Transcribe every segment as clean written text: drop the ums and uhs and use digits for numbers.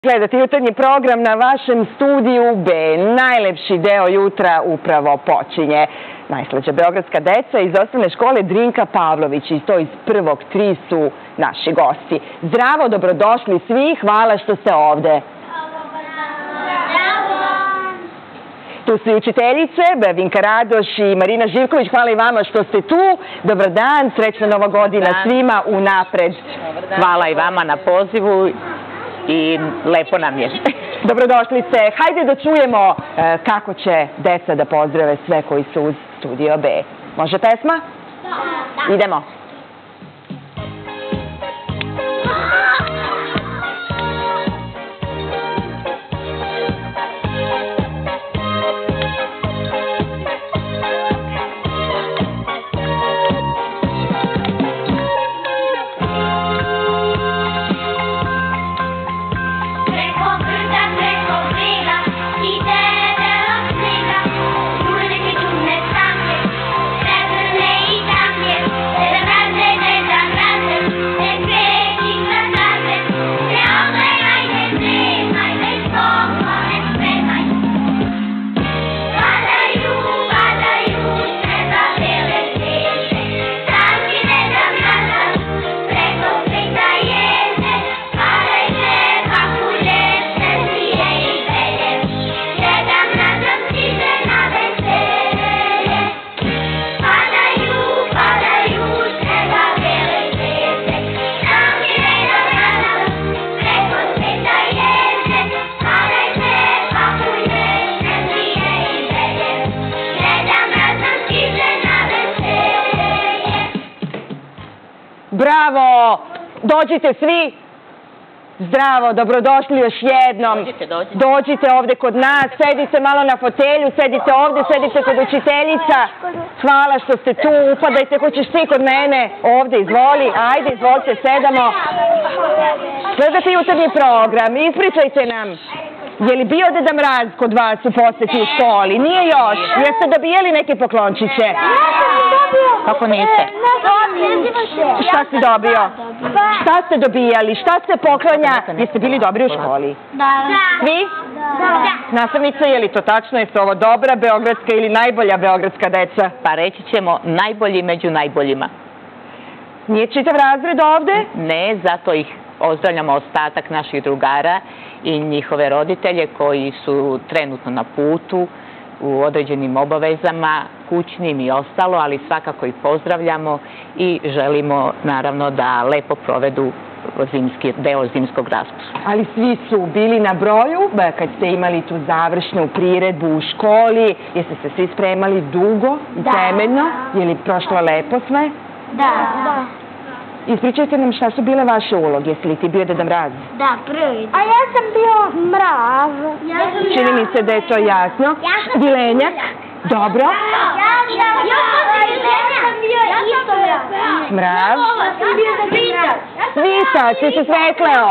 Gledate jutarnji program na vašem studiju B. Najlepši deo jutra upravo počinje. Najslađa beogradska deca iz osnovne škole Drinka Pavlović i to iz prvog 3 su naši gosti. Zdravo, dobrodošli svi, hvala što ste ovde. Tu su i učiteljice, Vinka Radoš i Marina Živković. Hvala i vama što ste tu. Dobar dan, srećna nova godina svima unapred. Hvala i vama na pozivu i lepo nam je. Dobrodošli ste. Hajde da čujemo kako će deca da pozdrave sve koji su uz Studio B. Može pesma? Da. Idemo. Bravo! Dođite svi! Zdravo, dobrodošli još jednom. Dođite ovde kod nas, sedite malo na fotelju, sedite ovde, sedite kod učiteljica. Hvala što ste tu, upadajte, hoćeš ti kod mene, ovde, izvoli, ajde, izvolite, sedamo. Gledate jutarnji program, ispričajte nam, je li bio Deda Mraz kod vas u poseti u školi? Nije još, jeste dobijali neke poklončiće? Kako niste? Šta si dobio? Šta ste dobijali? Šta ste poklanja? Jeste bili dobri u školi? Da. Svi? Da. Nastavnica, je li to tačno? Jeste ovo dobra beogradska ili najbolja beogradska deca? Pa reći ćemo najbolji među najboljima. Nije čitav razred ovde? Ne, zato ih pozdravljamo ostatak naših drugara i njihove roditelje koji su trenutno na putu u određenim obavezama, kućnim i ostalo, ali svakako ih pozdravljamo i želimo naravno da lepo provedu deo zimskog raspusta. Ali svi su bili na broju kad ste imali tu završnu priredbu u školi. Jeste se svi spremali dugo i temeljno? Je li prošlo lepo sve? Da. Ispričajte nam šta su bile vaše uloge. Jesi li ti bio Deda Mraz? Da, prvi. A ja sam bio mrav. Čini mi se da je to jasno. Vilenjak? Dobro. Ja sam bio isto mrav. Mrav? Svitac, jesi svetleo?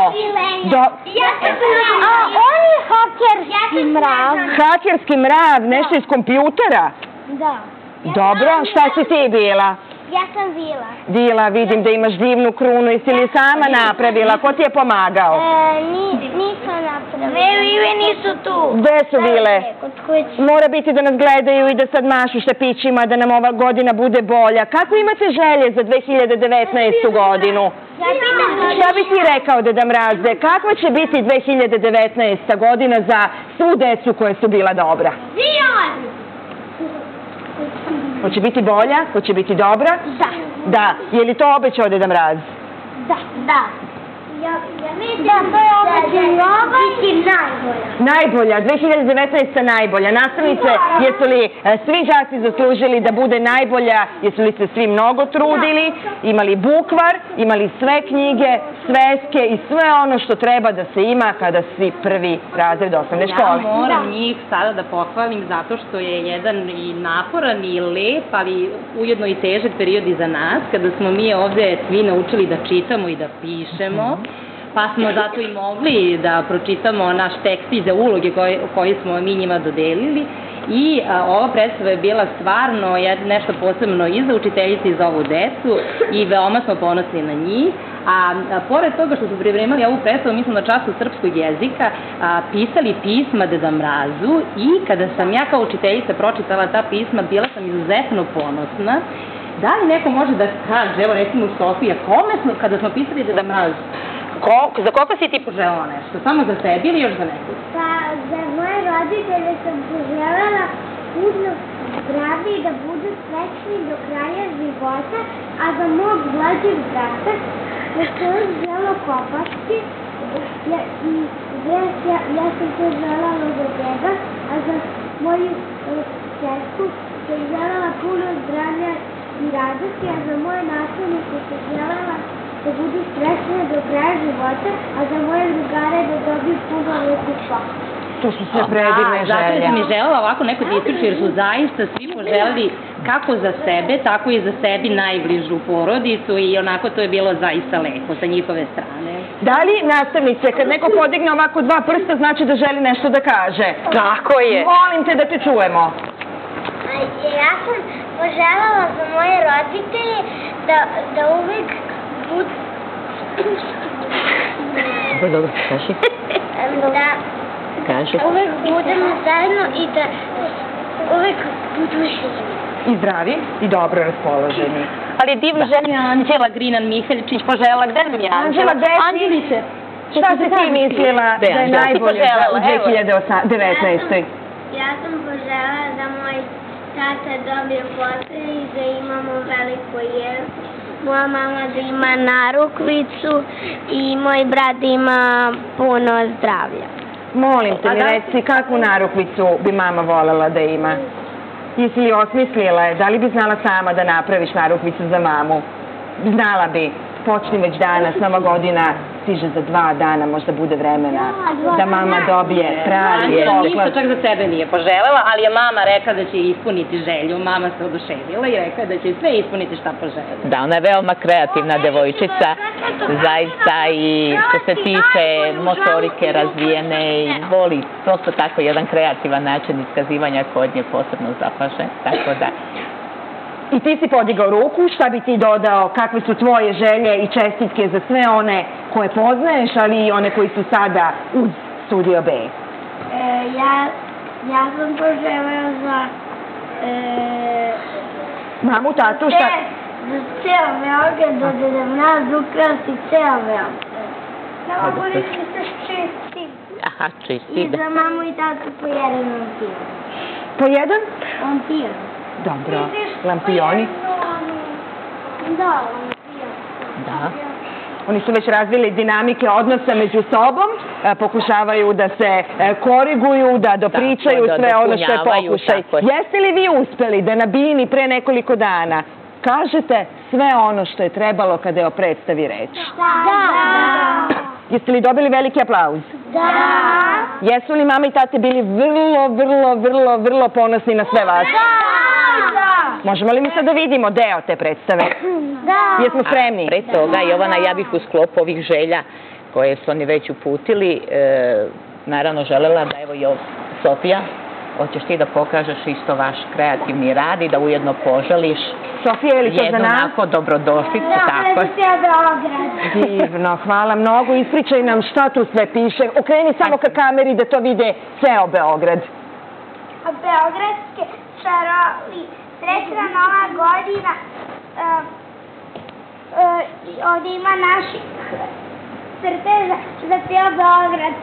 A on je hakerski mrav. Hakerski mrav, nešto iz kompjutera? Da. Dobro, šta si ti bila? Ja sam Vila. Vila, vidim da imaš divnu krunu. Jesi li sama napravila? Ko ti je pomagao? Nisam napravila. Vile nisu tu. Gde su Vile? Kod kuće. Mora biti da nas gledaju i da sad mašu štapićima, da nam ova godina bude bolja. Kako imate želje za 2019. godinu? Šta bi ti rekao, Deda Mrazde? Kakva će biti 2019. godina za svu decu koja su bila dobra? Zion! Hoće biti bolja? Hoće biti dobra? Da. Da. Je li to obećao Deda Mraz? Da. Da, to je obećao najbolja. 2019. najbolja. Nastavnice, jesu li svi đaci zaslužili da bude najbolja? Jesu li se svi mnogo trudili? Imali bukvar, imali sve knjige, sveske i sve ono što treba da se ima kada si prvi razred osnovne škole? Ja moram njih sada da pohvalim zato što je jedan i naporan i lep, ali ujedno i težak period iza nas, kada smo mi ovde svi naučili da čitamo i da pišemo. Pa smo zato i mogli da pročitamo naš tekst i za uloge koje smo mi njima dodelili. I ova predstava je bila stvarno nešto posebno i za učiteljice i za ovu decu i veoma smo ponosni na njih. A pored toga što su pripremali ovu predstavu, mi smo na času srpskog jezika pisali pisma Deda Mrazu i kada sam ja kao učiteljica pročitala ta pisma, bila sam izuzetno ponosna. Da li neko može da kaže, evo recimo Sofija, kome smo, kada smo pisali Deda Mraz, za koga si ti poželjela nešto? Samo za sebi ili još za nekog? Pa, za moje roditelje sam poželjela puno zdravlje i da budu srećni do kraja života, a za mog mlađeg brata, da se on želo kopati, ja sam poželjela za njega, a za moju čerku sam željela puno zdravlja i radosti, a za moje nastavnike sam željela da budu srećne do kraja života, a za moje drugare da dobiju puno lepih pohvala. To su sve predivne želje. Zato sam i želela ovako neko da ispriču, jer su zaista svi poželili kako za sebe, tako i za sebi najbližu porodicu i onako to je bilo zaista lepo sa njihove strane. Da li, nastavnice, kad neko podigne ovako dva prsta, znači da želi nešto da kaže? Tako je. Molim te da te čujemo. Ja sam poželjela za moje roditelje da uvek budu... Dobro, kaži. Da uvek budemo zajedno i da uvek budu živi. I zdravi i dobro raspoloženi. Ali divna želja Anđela Grinan Mihaljčić poželjela, gde nam je Anđela? Anđela, gde si? Anđelice. Šta si ti mislila da je najbolje u 2019. Ja sam poželjela da moj tata dobije posao i da imamo veliko jezdo. Moja mama da ima narukvicu i moj brat da ima puno zdravlja. Molim te mi reci kakvu narukvicu bi mama voljela da ima? Jesi li osmislila je? Da li bi znala sama da napraviš narukvicu za mamu? Znala bi. Počni već danas, Nova godina stiže za 2 dana, možda bude vremena da mama dobije pravi Anđela ništa čak za sebe nije poželela, ali je mama rekla da će ispuniti želju. Mama se oduševila i rekla da će sve ispuniti šta poželi. Da, ona je veoma kreativna devojčica, zaista, i što se tiče motorike razvijene i voli prosto tako jedan kreativan način iskazivanja kod nje posebno zapaže, tako da... I ti si podigao ruku, šta bi ti dodao, kakve su tvoje želje i čestitke za sve one koje poznaješ, ali i one koji su sada uz Studio B? Ja sam poželjela za... Mamu, tatu, šta? Za ceo Beograd, da Deda Mraz ukrasi ceo Beograd. Nova godina se čisti. Aha, čisti, I da. za mamu i tatu po jedan lampion. Po jedan? Lampion. Dobro. Lampioni? Da, lampion. Da. Oni su već razvili dinamike odnosa među sobom, pokušavaju da se koriguju, da dopričaju sve ono što je pokušaj. Jeste li vi uspeli da na bini pre nekoliko dana kažete sve ono što je trebalo kada je o predstavi reč? Da. Jeste li dobili veliki aplauz? Da. Jesu li mama i tate bili vrlo ponosni na sve vas? Možemo li mi sad da vidimo deo te predstave? Da. Jesmo spremni? Pre toga, Jovana, ja bih u sklopu ovih želja koje su oni već uputili, naravno želela da, evo, Sofija, hoćeš ti da pokažeš isto vaš kreativni rad i da ujedno poželiš Sofija, je li to za jednu nas? onako dobrodošlicu, tako je. Divno, hvala mnogo. Ispričaj nam šta tu sve piše. Okreni samo ka kameri da to vide ceo Beograd. Beogradske čaroli, srećna Nova godina. Ovdje ima naših crteža za cijel Beograd.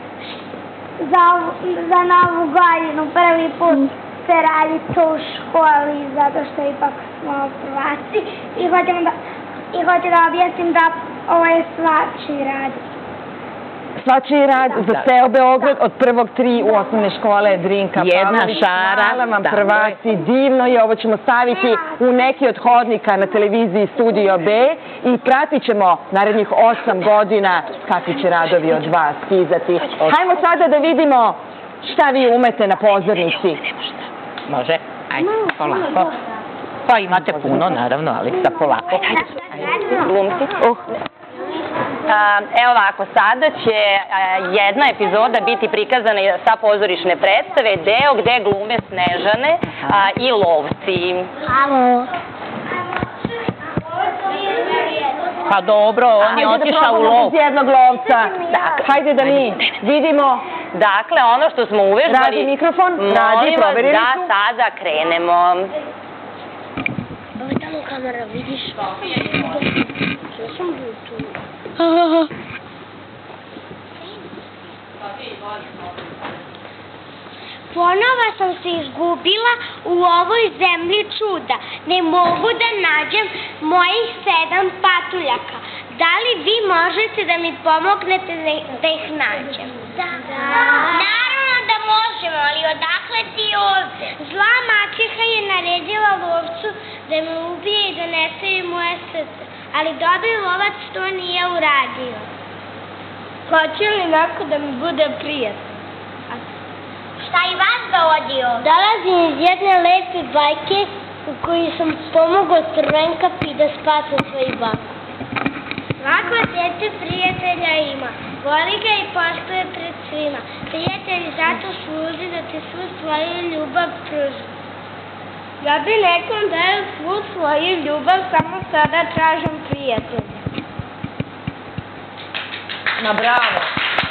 Za Novu godinu prvi put se radi to u školi, zato što ipak smo prvaci. I hoću da objasnim da ovo je svačiji rad. Svačiji rad za ceo Beograd od 1.3 u osnovne škole Drinka Jedna Pavlović. šara. Hvala vam prvaci, divno je. Ovo ćemo staviti u neki od hodnika na televiziji Studio B i pratit ćemo narednih 8 godina kakvi će radovi od vas stizati. Hajmo sada da vidimo šta vi umete na pozornici. Može? Ajde, polako. Pa imate puno, naravno, ali sa polako. Glumci. Evo ovako, sada će jedna epizoda biti prikazana sa pozorišne predstave, deo gde glume Snežane i lovci. Halo. Pa dobro, on je otišao u lov. Hajde da probamo bez jednog lovca. Hajde da mi vidimo. Dakle, ono što smo uvežbali... Radi mikrofon, radi, proverili su. Molim vas da sada krenemo. Ovo je tamo kamera, vidiš? Što sam butu? Ponova sam se izgubila u ovoj zemlji čuda. Ne mogu da nađem mojih 7 patuljaka. Da li vi možete da mi pomognete da ih nađem? Da. Naravno da možemo, ali odakle ti ovde? Zla maćeha je naredila lovcu da me ubije i da nestavi moje srce. Ali dobri lovac to nije uradio. Hoće li neko da mi bude prijatno? Šta i vas dovodio? Dolazim iz jedne lepe bajke u kojoj sam pomogao Crvenkapi da spasa svoju baku. Svako dete prijatelja ima, voli ga i poštuje pred svima. Prijatelji zato služi da ti svu svoju ljubav pruži. Ja bi nekom dao svu svoju ljubav, samo sada tražim prijatelja. Ma bravo.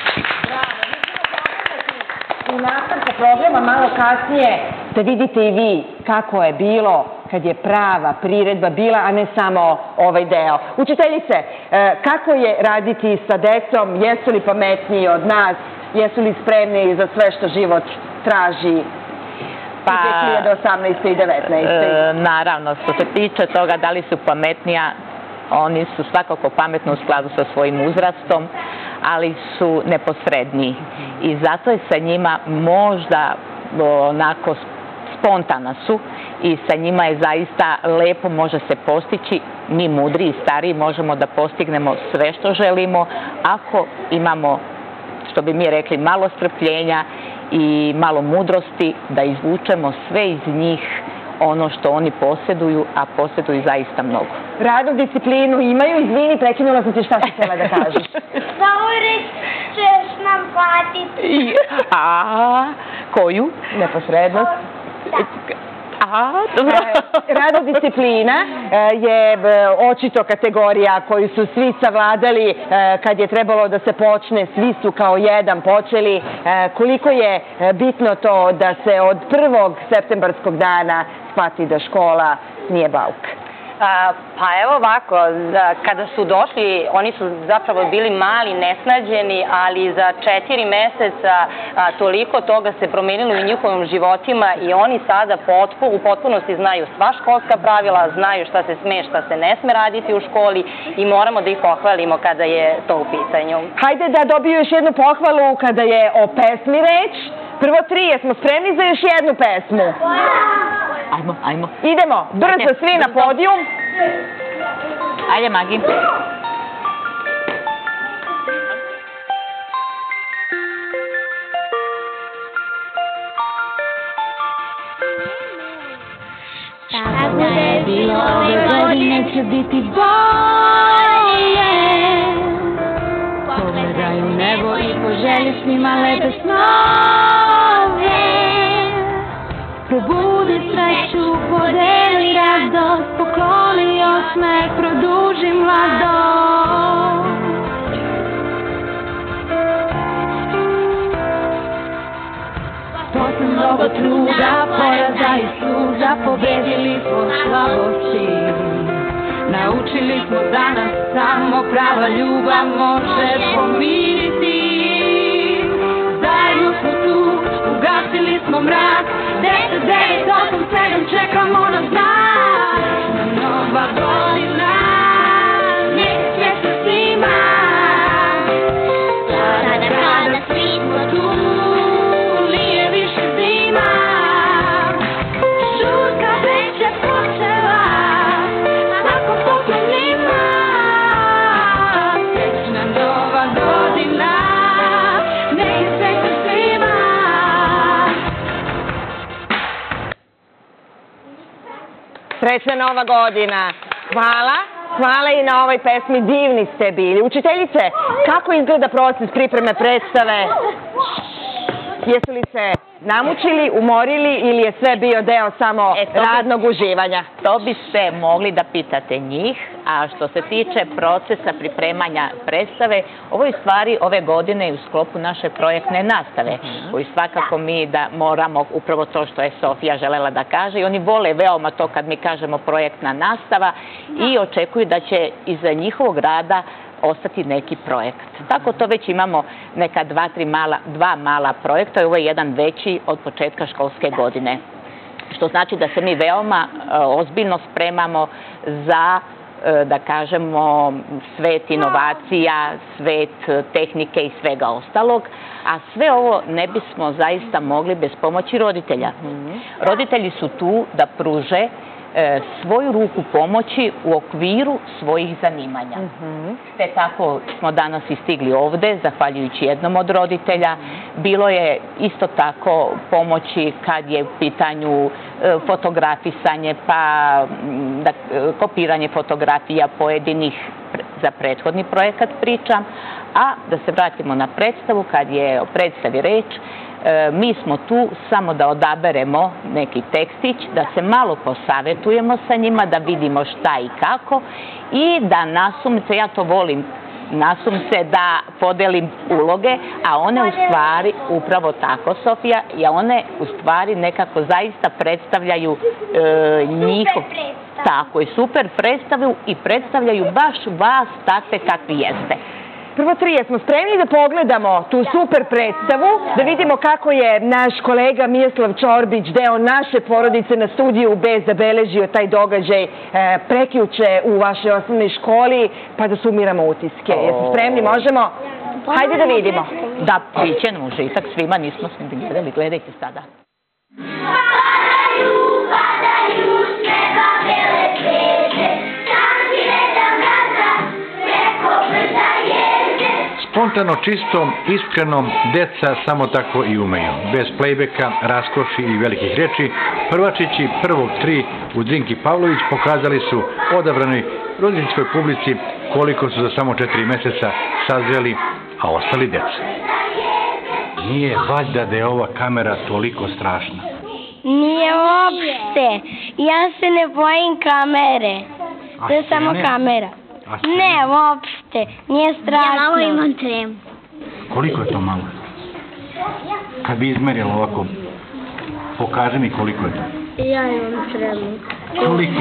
U nastavku programa malo kasnije da vidite i vi kako je bilo kad je prava priredba bila, a ne samo ovaj deo. Učiteljice, kako je raditi sa decom? Jesu li pametniji od nas? Jesu li spremni za sve što život traži? 2018. i 2019. Naravno, što se tiče toga da li su pametnija, oni su svakako pametni u skladu sa svojim uzrastom, ali su neposredniji. I zato je sa njima možda onako spontana su i sa njima je zaista lepo, može se postići. Mi mudri i stariji možemo da postignemo sve što želimo ako imamo, što bi mi rekli, malo strpljenja i malo mudrosti da izvučemo sve iz njih ono što oni posjeduju, a posjeduju zaista mnogo. Radnu disciplinu imaju, izvini, prekinula sam ti, šta si htjela da kažeš? Sauris ćeš nam platiti. Koju? Neposrednost. Dobro. Radna disciplina je očito kategorija koju su svi savladali kad je trebalo da se počne, svi su kao jedan počeli. Koliko je bitno to da se od 1. septembarskog dana shvati da škola nije bauk? Pa evo ovako, kada su došli, oni su zapravo bili mali, nesnađeni, ali za 4 meseca toliko toga se promenilo u njihovim životima i oni sada u potpunosti znaju sva školska pravila, znaju šta se sme, šta se ne sme raditi u školi i moramo da ih pohvalimo kada je to u pitanju. Hajde da dobiju još jednu pohvalu kada je o pesmi reč. Prvo 3, jesmo spremni za još jednu pesmu? Ajmo. Idemo, brzo svi na podijum. Ajde, Magi. Šta bude bilo ove godine će biti bolje. Pogledaj u nebo i poželji svima lepe snove. Probudi sreću, podeli radost, pokloni osmeh, produži mladost. Posle mnogo truda, poraza i suza, pobedili smo slabosti. Naučili smo da nas samo prava ljubav može pomiriti. Zajedno smo tu, ugasili smo mrak, 10, 9, 8, 7, čekamo na znak. Nova godina, nek sve se snima. Sada kada svi smo tu, nije više zima. Žurka već je počela, ako pokrenima. Srećna nova godina, nek sve se snima. Srećna nova godina. Hvala i na ovoj pesmi, divni ste bili. Učiteljice, kako izgleda proces pripreme predstave? Jesu li se namučili, umorili ili je sve bio deo samo radnog uživanja? To biste mogli da pitate njih, a što se tiče procesa pripremanja predstave, ovo je stvari ove godine u sklopu naše projektne nastave, koju svakako mi da moramo, upravo to što je Sofija želela da kaže, i oni vole veoma to kad mi kažemo projektna nastava i očekuju da će iza njihovog rada ostati neki projekt. Tako to već imamo neka dva mala projekta i ovo je jedan veći od početka školske godine. Što znači da se mi veoma ozbiljno spremamo za, da kažemo, svet inovacija, svet tehnike i svega ostalog, a sve ovo ne bismo zaista mogli bez pomoći roditelja. Roditelji su tu da pruže svoju ruku pomoći u okviru svojih zanimanja. Te tako smo danas i stigli ovde, zahvaljujući jednom od roditelja. Bilo je isto tako pomoći kad je u pitanju fotografisanje, pa kopiranje fotografija pojedinih za prethodni projekat pričam. A da se vratimo na predstavu, kad je o predstavi reč, mi smo tu samo da odaberemo neki tekstić, da se malo posavetujemo sa njima, da vidimo šta i kako i da nasumice, ja to volim, nasumice da podelim uloge, a one u stvari, upravo tako Sofija, i one u stvari nekako zaista predstavljaju njihov, tako je, super predstavu i predstavljaju baš vas takve kakvi jeste. Prvo tri, jesmo spremni da pogledamo tu super predstavu, da vidimo kako je naš kolega Miroslav Čorbić, deo naše porodice na studiju B, zabeležio taj događaj prekjuče u vašoj osnovnoj školi, pa da sumiramo utiske. Jesmo spremni, možemo? Hajde da vidimo. Da, biće nam užitak svima, nismo svi gledali, gledajte sada. Spontano, čisto, iskreno, deca samo tako i umeju. Bez plejbeka, raskoši i velikih reči, prvačići prvog tri u Drinki Pavlović pokazali su odabranoj roditeljskoj publici koliko su za samo 4 meseca sazreli, a ostali deca. Nije valjda da je ova kamera toliko strašna? Nije uopšte. Ja se ne bojim kamere. To je samo kamera. Ne, uopšte. Nije strašno. Ja malo imam tremu. Koliko je to malo? Kad bi izmerila ovako, pokaži mi koliko je to. Ja imam tremu. Koliko?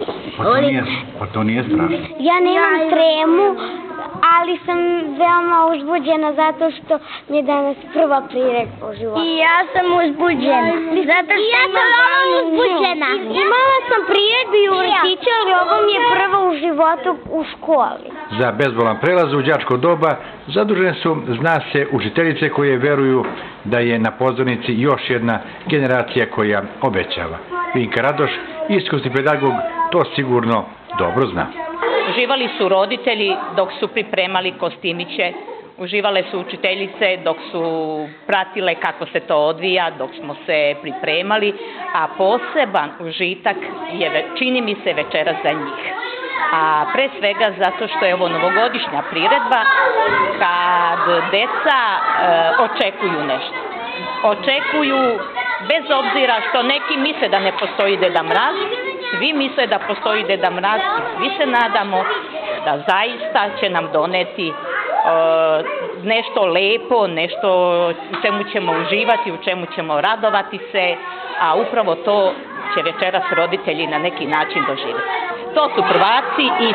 Pa to nije strašno. Ja nemam tremu, ali sam veoma uzbuđena zato što mi je danas prva priredba u životu. I ja sam uzbuđena. Zato što ja sam veoma uzbuđena. Imala sam priredbu i u vrtiću, ali ovo mi je prva u životu u školi. Za bezbolan prelaz u đačko doba zadužene su, zna se, učiteljice koje veruju da je na pozornici još jedna generacija koja obećava. Vinka Radoš, iskusni pedagog, to sigurno dobro zna. Uživali su roditelji dok su pripremali kostimiće, uživale su učiteljice dok su pratile kako se to odvija, dok smo se pripremali, a poseban užitak je, čini mi se, večeras za njih. A pre svega zato što je ovo novogodišnja priredba kad deca očekuju nešto. Očekuju, bez obzira što neki misle da ne postoji Deda Mraz, svi misle da postoji Deda Mraz i svi se nadamo da zaista će nam doneti nešto lepo, nešto u čemu ćemo uživati, u čemu ćemo radovati se, a upravo to će večeras roditelji na neki način doživjeti. To su prvaci i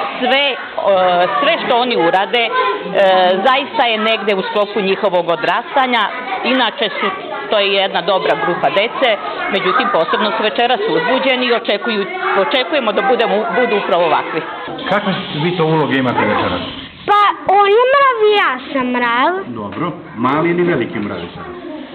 sve što oni urade zaista je negde u sklopu njihovog odrastanja. Inače to je jedna dobra grupa dece, međutim posebno su večeras uzbuđeni i očekujemo da budu upravo ovakvi. Kakve vi to uloge imate večeras? Pa on je mrav i ja sam mrav. Dobro. Mali ili veliki mravi sada?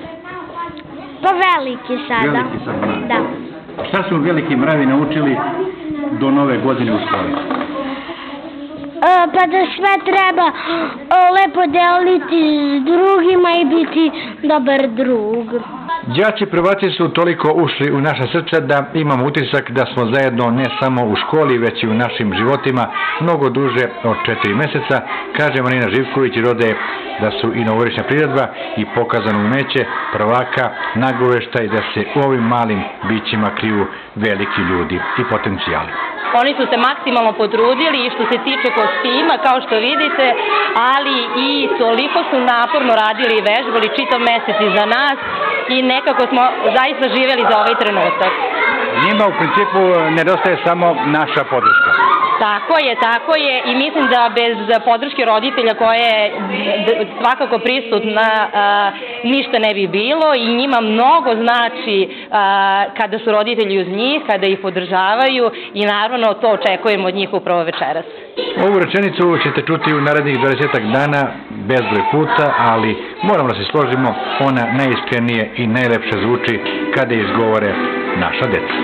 Pa veliki sada. Veliki sad mravi. Da. Šta su veliki mravi naučili do nove godine u školi? pa da sve treba lepo deliti s drugima i biti dobar drug. Đaci prvaci su toliko ušli u naša srca da imamo utisak da smo zajedno ne samo u školi, već i u našim životima mnogo duže od 4 meseca, kaže Marina Živković, rode da su i novogodišnja priredba i pokazano umeće prvaka nagoveštaj da se u ovim malim bićima kriju veliki ljudi i potencijali. Oni su se maksimalno potrudili i što se tiče kostima, kao što vidite, ali i toliko su naporno radili i vežbali čitav mesec iza nas i nekako smo zaista živjeli za ovaj trenutak. Njima u principu nedostaje samo naša podrška. Tako je i mislim da bez podrške roditelja koja je svakako prisutna ništa ne bi bilo i njima mnogo znači kada su roditelji uz njih, kada ih podržavaju i naravno to očekujemo od njih upravo večeras. Ovu rečenicu ćete čuti u narednih 20 dana bezbroj puta, ali moramo da se složimo, ona najiskrenije i najlepše zvuči kada izgovore naša deca.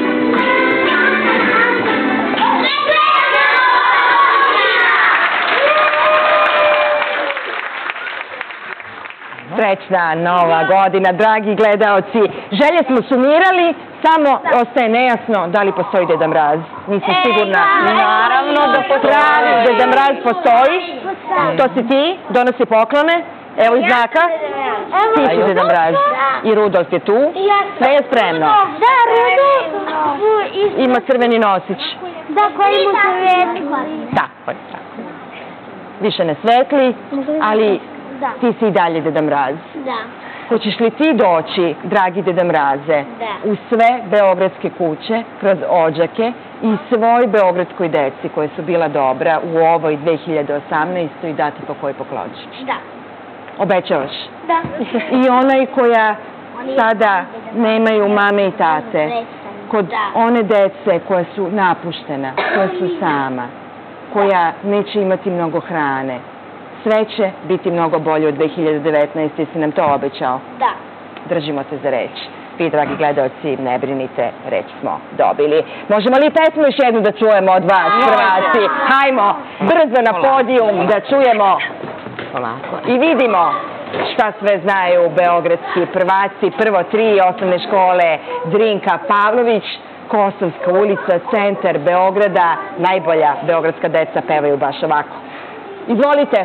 Srećna nova godina, dragi gledaoci. Želje smo sumirali, samo ostaje nejasno da li postoji Deda Mraz. Nisam sigurna. Naravno da postoji. Pravi Deda Mraz postoji. To si ti, donosi poklone. Evo i znaka. Ti si Deda Mraz. I Rudolf je tu. Sve je spremno. Da, Rudolf. Ima crveni nosić. Da, koji mu se svetli. Tako je. Više ne svetli, ali ti si i dalje Deda Mraz. Da. Hoćeš li ti doći, dragi Deda Mraze, Da. u sve beogradske kuće, kroz odžake i svoj beogradskoj deci koje su bila dobra u ovoj 2018. i dati po koji poklončić? Da. Obećavaš? Da. I onaj koja sada nemaju mame i tate, kod one dece koja su napuštena, koja su sama, koja neće imati mnogo hrane, sve će biti mnogo bolje od 2019. Si nam to obećao? Da. Držimo te za reč. Vi, dragi gledaoci, ne brinite, reč smo dobili. Možemo li pesmu još jednu da čujemo od vas, prvaci? Hajmo, brzo na podijum da čujemo i vidimo šta sve znaju beogradski prvaci. Prvo 3 osnovne škole Drinka Pavlović, Kosovska ulica, centar Beograda. Najbolja beogradska deca pevaju baš ovako. Izvolite.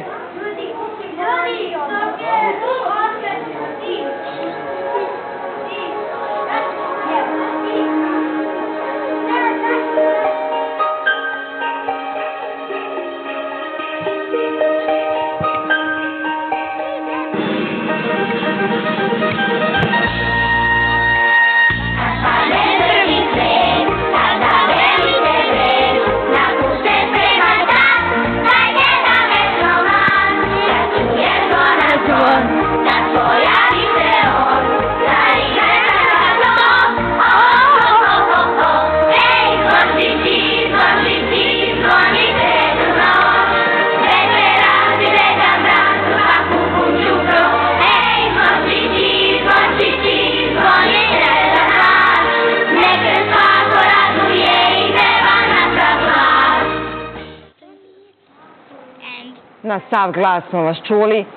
Na sav glas smo vas čuli.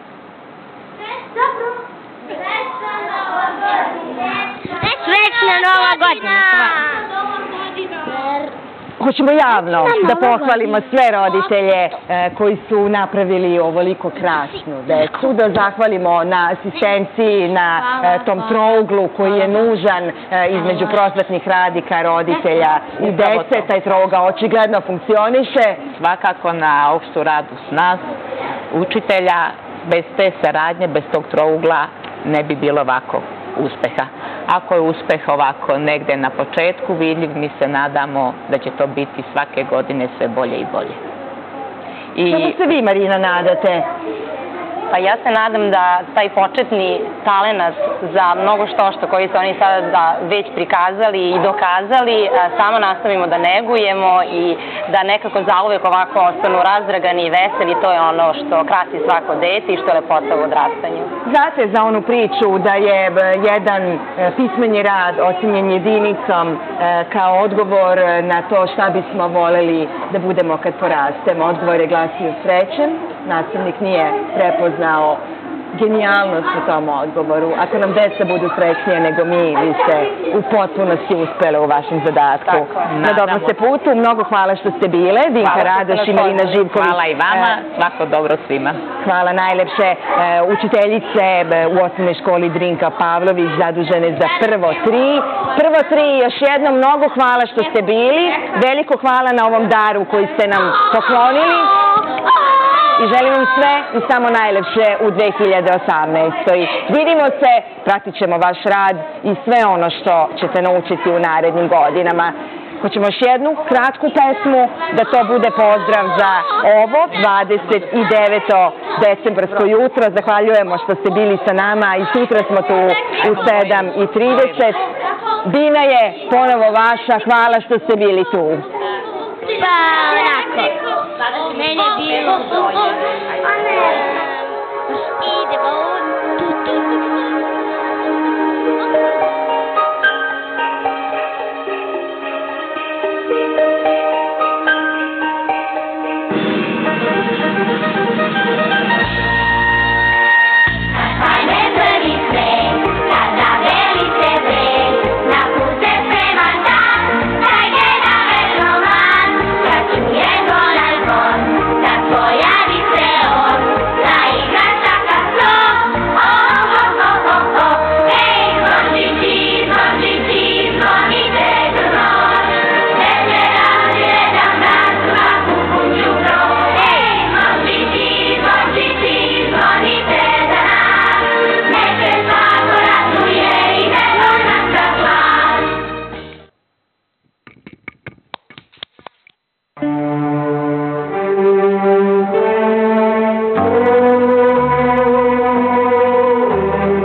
Srećna Nova godina! Hoćemo javno da pohvalimo sve roditelje koji su napravili ovoliko krasnu decu, da zahvalimo na asistenciji, na tom trouglu koji je nužan između prosvetnih radnika, roditelja i dece. Taj trougao očigledno funkcioniše. Svakako na opštu radu s nas, učitelja, bez te saradnje, bez tog trougla ne bi bilo ovako uspeha. Ako je uspeh ovako negde na početku vidljiv, mi se nadamo da će to biti svake godine sve bolje i bolje. Kako se vi, Marina, nadate? Pa ja se nadam da taj početni talenat za mnogo što koji su oni sada već prikazali i dokazali, samo nastavimo da negujemo i da nekako zauvek ovako ostanu razdragani i veseli. To je ono što krasi svako dete i što je lepota u odrastanju. Znate za onu priču da je jedan pismeni rad ocenjen jedinicom kao odgovor na to šta bismo voleli da budemo kad porastemo. Odgovor je glasio srećen, nastavnik nije prepoznao genijalnost u tom odgovoru. Ako nam deca budu srećnije nego mi, vi ste u potpunosti uspele u vašem zadatku. Na dobrom ste putu, mnogo hvala što ste bile. Dinka Radoš i Marina Živković. Hvala i vama, svako dobro svima. Hvala najlepše. Učiteljice u osnovnoj školi Drinka Pavlović, zadužene za prvo 3. Prvo 3, još jednom mnogo hvala što ste bili. Veliko hvala na ovom daru koji ste nam poklonili. I želim vam sve i samo najlepše u 2018. Vidimo se, pratit ćemo vaš rad i sve ono što ćete naučiti u narednim godinama. Hoćemo još jednu kratku pesmu, da to bude pozdrav za ovo 29. decembarsko jutro. Zahvaljujemo što ste bili sa nama i sutra smo tu u 7:30. Dina je ponovo vaša, hvala što ste bili tu. Pa, onako, meni je bilo bolje. Idemo.